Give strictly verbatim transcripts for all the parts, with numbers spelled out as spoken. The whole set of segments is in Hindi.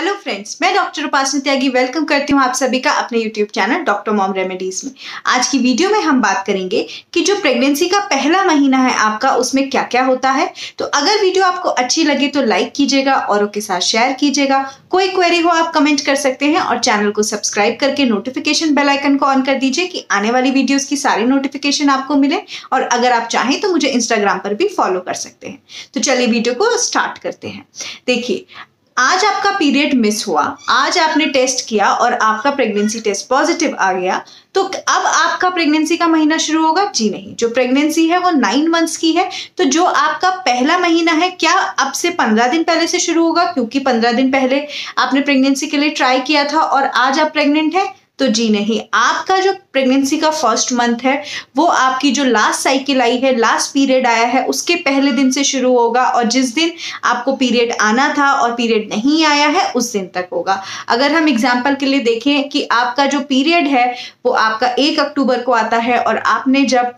हेलो फ्रेंड्स, मैं डॉक्टर उपासना त्यागी वेलकम करती हूँ आप सभी का अपने YouTube channel doctor mom remedies में। आज की वीडियो में हम बात करेंगे कि जो प्रेगनेंसी का पहला महीना है आपका, उसमें क्या क्या होता है। तो अगर वीडियो आपको अच्छी लगे तो लाइक कीजिएगा, औरों के साथ शेयर कीजिएगा। कोई क्वेरी हो आप कमेंट कर सकते हैं और चैनल को सब्सक्राइब करके नोटिफिकेशन बेल आइकन को ऑन कर दीजिए कि आने वाली वीडियोस की सारी नोटिफिकेशन आपको मिले। और अगर आप चाहें तो मुझे इंस्टाग्राम पर भी फॉलो कर सकते हैं। तो चलिए वीडियो को स्टार्ट करते हैं। देखिए, आज आपका पीरियड मिस हुआ, आज आपने टेस्ट किया और आपका प्रेगनेंसी टेस्ट पॉजिटिव आ गया, तो अब आपका प्रेगनेंसी का महीना शुरू होगा? जी नहीं। जो प्रेगनेंसी है वो नाइन मंथ्स की है, तो जो आपका पहला महीना है क्या अब से पंद्रह दिन पहले से शुरू होगा? क्योंकि पंद्रह दिन पहले आपने प्रेगनेंसी के लिए ट्राई किया था और आज आप प्रेग्नेंट है? तो जी नहीं। आपका जो प्रेगनेंसी का फर्स्ट मंथ है वो आपकी जो लास्ट साइकिल आई है, लास्ट पीरियड आया है, उसके पहले दिन से शुरू होगा और जिस दिन आपको पीरियड आना था और पीरियड नहीं आया है उस दिन तक होगा। अगर हम एग्जांपल के लिए देखें कि आपका जो पीरियड है वो आपका एक अक्टूबर को आता है और आपने जब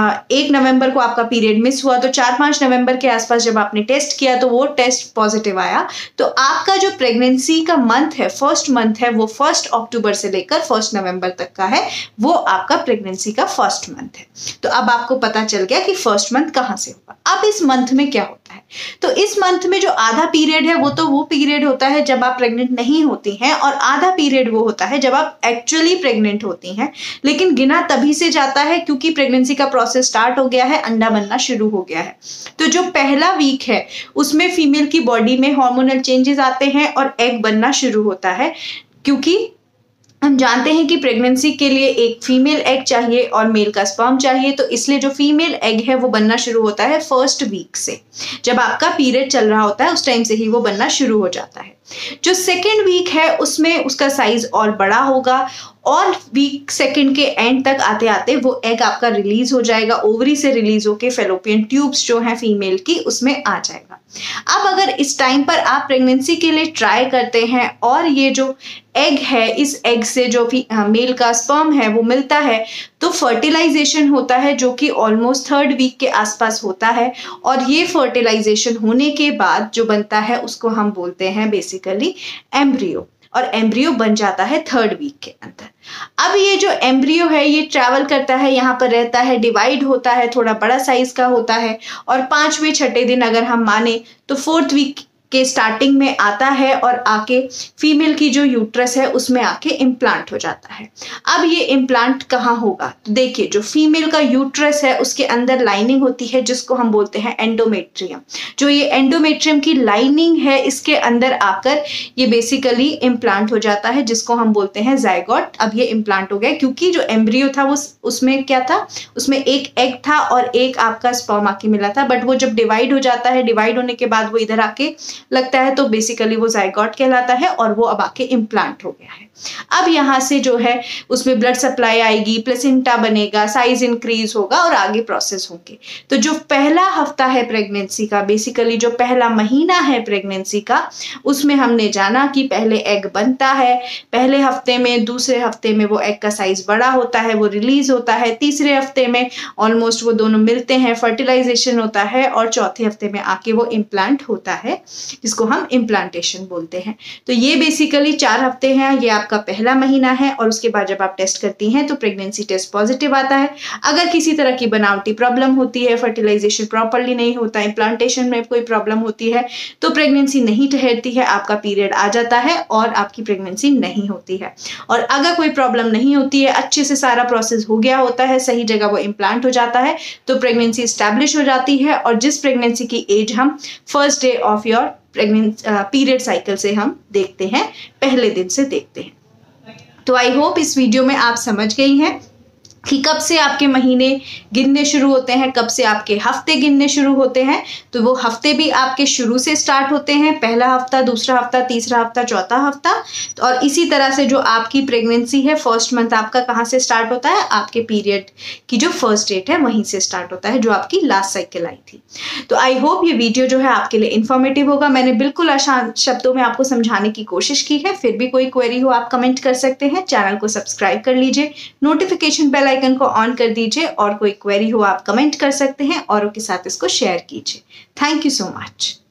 एक नवंबर को आपका पीरियड मिस हुआ, तो चार पाँच नवंबर के आसपास जब आपने टेस्ट किया तो वो टेस्ट पॉजिटिव आया। तो आपका जो प्रेगनेंसी का मंथ है, फर्स्ट मंथ है, वो फर्स्ट अक्टूबर से लेकर फर्स्ट नवंबर तक का है, वो आपका प्रेगनेंसी का फर्स्ट मंथ है। तो अब आपको पता चल गया कि फर्स्ट मंथ कहां से होगा। अब इस मंथ में क्या होता है? तो इस मंथ में जो आधा पीरियड है वो तो वो पीरियड होता है जब आप प्रेग्नेंट नहीं होती हैं, और आधा पीरियड वो होता है जब आप एक्चुअली प्रेग्नेंट होती हैं। लेकिन गिना तभी से जाता है क्योंकि प्रेगनेंसी का प्रोसेस स्टार्ट हो गया है, अंडा बनना शुरू हो गया है। तो जो पहला वीक है उसमें फीमेल की बॉडी में हार्मोनल चेंजेस आते हैं और एग बनना शुरू होता है, क्योंकि हम जानते हैं कि प्रेगनेंसी के लिए एक फीमेल एग चाहिए और मेल का स्पर्म चाहिए। तो इसलिए जो फीमेल एग है वो बनना शुरू होता है फर्स्ट वीक से। जब आपका पीरियड चल रहा होता है उस टाइम से ही वो बनना शुरू हो जाता है। जो सेकेंड वीक है उसमें उसका साइज और बड़ा होगा और वीक सेकेंड के एंड तक आते आते वो एग आपका रिलीज हो जाएगा, ओवरी से रिलीज होके फेलोपियन ट्यूब्स जो है फीमेल की उसमें आ जाएगा। अब अगर इस टाइम पर आप प्रेगनेंसी के लिए ट्राई करते हैं और ये जो एग है, इस एग से जो भी मेल का स्पर्म है वो मिलता है, तो फर्टिलाइजेशन होता है जो कि ऑलमोस्ट थर्ड वीक के आसपास होता है। और ये फर्टिलाइजेशन होने के बाद जो बनता है उसको हम बोलते हैं बेसिकली एम्ब्रियो, और एम्ब्रियो बन जाता है थर्ड वीक के अंदर। अब ये जो एम्ब्रियो है ये ट्रैवल करता है, यहाँ पर रहता है, डिवाइड होता है, थोड़ा बड़ा साइज का होता है, और पांचवें छठे दिन अगर हम माने तो फोर्थ वीक के स्टार्टिंग में आता है और आके फीमेल की जो यूट्रस है उसमें आके इम्प्लांट हो जाता है। अब ये इम्प्लांट कहाँ होगा? तो देखिए, जो फीमेल का यूट्रस है उसके अंदर लाइनिंग होती है जिसको हम बोलते हैं एंडोमेट्रियम। जो ये एंडोमेट्रियम की लाइनिंग है इसके अंदर आकर ये बेसिकली इम्प्लांट हो जाता है जिसको हम बोलते हैं जायगोट। अब ये इम्प्लांट हो गया क्योंकि जो एम्ब्रियो था वो उसमें क्या था, उसमें एक एग था और एक आपका स्पर्म आके मिला था, बट वो जब डिवाइड हो जाता है, डिवाइड होने के बाद वो इधर आके लगता है तो बेसिकली वो जायगोट कहलाता है और वो अब आके इम्प्लांट हो गया है। अब यहाँ से जो है उसमें ब्लड सप्लाई आएगी, प्लेसेंटा बनेगा, साइज इंक्रीज होगा और आगे प्रोसेस होंगे। तो जो पहला हफ्ता है प्रेगनेंसी का, बेसिकली जो पहला महीना है प्रेगनेंसी का, उसमें हमने जाना कि पहले एग बनता है, पहले हफ्ते में, दूसरे हफ्ते में वो एग का साइज बड़ा होता है, वो रिलीज होता है, तीसरे हफ्ते में ऑलमोस्ट वो दोनों मिलते हैं, फर्टिलाइजेशन होता है, और चौथे हफ्ते में आके वो इम्प्लांट होता है जिसको हम इम्प्लांटेशन बोलते हैं। तो ये बेसिकली चार हफ्ते हैं, ये आपका पहला महीना है। और उसके बाद जब आप टेस्ट करती हैं तो प्रेगनेंसी टेस्ट पॉजिटिव आता है। अगर किसी तरह की बनावटी प्रॉब्लम होती है, फर्टिलाइजेशन प्रॉपर्ली नहीं होता, इम्प्लांटेशन में कोई प्रॉब्लम होती है, तो प्रेगनेंसी नहीं ठहरती है, आपका पीरियड आ जाता है और आपकी प्रेगनेंसी नहीं होती है। और अगर कोई प्रॉब्लम नहीं होती है, अच्छे से सारा प्रोसेस हो गया होता है, सही जगह वो इम्प्लांट हो जाता है, तो प्रेगनेंसी स्टैब्लिश हो जाती है। और जिस प्रेगनेंसी की एज हम first day of your pregnant period cycle से हम देखते हैं, पहले दिन से देखते हैं। तो आई होप इस वीडियो में आप समझ गई हैं कि कब से आपके महीने गिनने शुरू होते हैं, कब से आपके हफ्ते गिनने शुरू होते हैं। तो वो हफ्ते भी आपके शुरू से स्टार्ट होते हैं, पहला हफ्ता, दूसरा हफ्ता, तीसरा हफ्ता, चौथा हफ्ता। और इसी तरह से जो आपकी प्रेगनेंसी है, फर्स्ट मंथ आपका कहाँ से स्टार्ट होता है? आपके पीरियड की जो फर्स्ट डेट है वहीं से स्टार्ट होता है, जो आपकी लास्ट साइकिल आई थी। तो आई होप ये वीडियो जो है आपके लिए इन्फॉर्मेटिव होगा। मैंने बिल्कुल आसान शब्दों में आपको समझाने की कोशिश की है। फिर भी कोई क्वेरी हो आप कमेंट कर सकते हैं। चैनल को सब्सक्राइब कर लीजिए, नोटिफिकेशन बेल आइकन को ऑन कर दीजिए, और कोई क्वेरी हो आप कमेंट कर सकते हैं, औरों के साथ इसको शेयर कीजिए। Thank you so much.